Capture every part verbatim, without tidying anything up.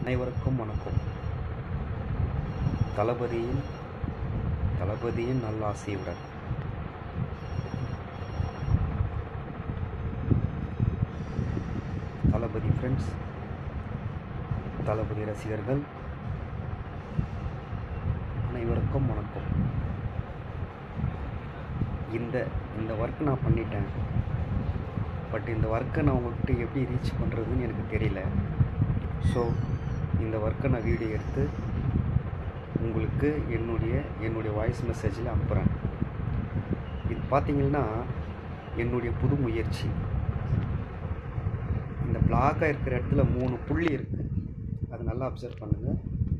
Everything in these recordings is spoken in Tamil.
அனைவருக்கும் வணக்கம். தளபதியின் தளபதியின் நல்ல ஆசையுடன் தளபதி ஃப்ரெண்ட்ஸ், தளபதி ரசிகர்கள் அனைவருக்கும் வணக்கம். இந்த இந்த ஒர்க் நான் பண்ணிட்டேன். பட் இந்த ஒர்க்கை நான் உங்கள்கிட்ட எப்படி ரீச் பண்ணுறதுன்னு எனக்கு தெரியல. ஸோ இந்த ஒர்க்கை நான் வீடியோ எடுத்து உங்களுக்கு என்னுடைய என்னுடைய வாய்ஸ் மெசேஜில் அனுப்புகிறேன். இது பார்த்திங்கன்னா என்னுடைய புது முயற்சி. இந்த பிளாக்காக இருக்கிற இடத்துல மூணு புள்ளி இருக்குது, அது நல்லா அப்சர்வ் பண்ணுங்கள்.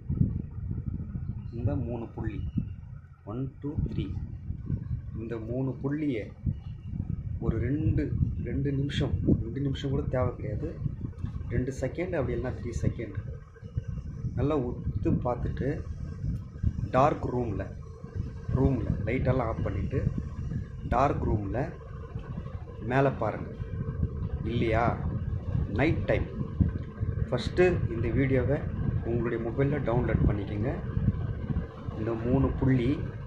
இந்த மூணு புள்ளி ஒன் டூ த்ரீ இந்த மூணு புள்ளியை ஒரு ரெண்டு ரெண்டு நிமிஷம் ரெண்டு நிமிஷம் கூட தேவை கிடையாது, ரெண்டு செகண்ட் அப்படி இல்லைனா த்ரீ செகண்ட் நல்லா உத்து பார்த்துட்டு டார்க் ரூமில் ரூமில் லைட்டெல்லாம் ஆஃப் பண்ணிவிட்டு டார்க் ரூமில் மேலே பாருங்கள். இல்லையா, நைட் டைம் ஃபஸ்ட்டு இந்த வீடியோவை உங்களுடைய மொபைலில் டவுன்லோட் பண்ணிக்கோங்க. இந்த மூணு புள்ளி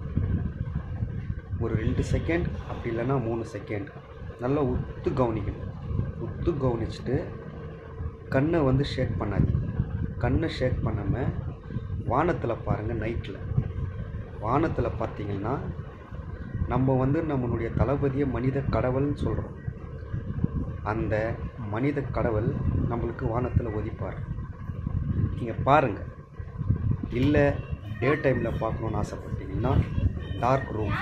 ஒரு ரெண்டு செகண்ட் அப்படி இல்லைன்னா மூணு செகண்ட் நல்லா உத்து கவனிக்கணும். உத்து கவனிச்சுட்டு கண்ணை வந்து ஷேக் பண்ணாதீங்க. கண்ணை ஷேக் பண்ணாமல் வானத்தில் பாருங்கள். நைட்டில் வானத்தில் பார்த்தீங்கன்னா நம்ம வந்து நம்மளுடைய தளபதியை மனித கடவுள்னு சொல்கிறோம். அந்த மனித கடவுள் நம்மளுக்கு வானத்தில் ஒதிப்பார். நீங்கள் பாருங்கள். இல்லை டே டைமில் பார்க்கணுன்னு ஆசைப்பட்டீங்கன்னா டார்க் ரூம்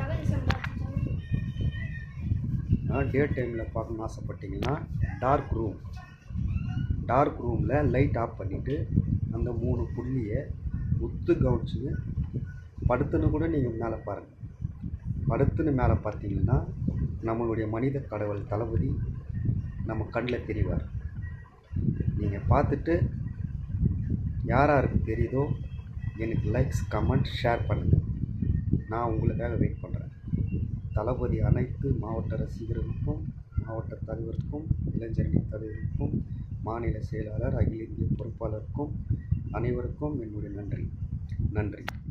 டே டைமில் பார்க்கணுன்னு ஆசைப்பட்டீங்கன்னா டார்க் ரூம் டார்க் ரூமில் லைட் ஆஃப் பண்ணிவிட்டு அந்த மூணு புள்ளியை உத்து கவனிச்சுன்னு படுத்துன்னு கூட நீங்கள் மேலே பாருங்கள். படுத்துன்னு மேலே பார்த்தீங்கன்னா நம்மளுடைய மனித கடவுள் தளபதி நம்ம கண்ணில் தெரிவார். நீங்கள் பார்த்துட்டு யார் யாருக்கு தெரியுதோ எனக்கு லைக்ஸ் கமெண்ட் ஷேர் பண்ணுங்கள். நான் உங்களுக்காக வெயிட் பண்ணுறேன். தளபதி அனைத்து மாவட்ட ரசிகர்களுக்கும், மாவட்ட தலைவருக்கும், இளைஞரணி தலைவருக்கும், மாநில செயலாளர், அகில இந்திய பொறுப்பாளருக்கும் அனைவருக்கும் என்னுடைய நன்றி நன்றி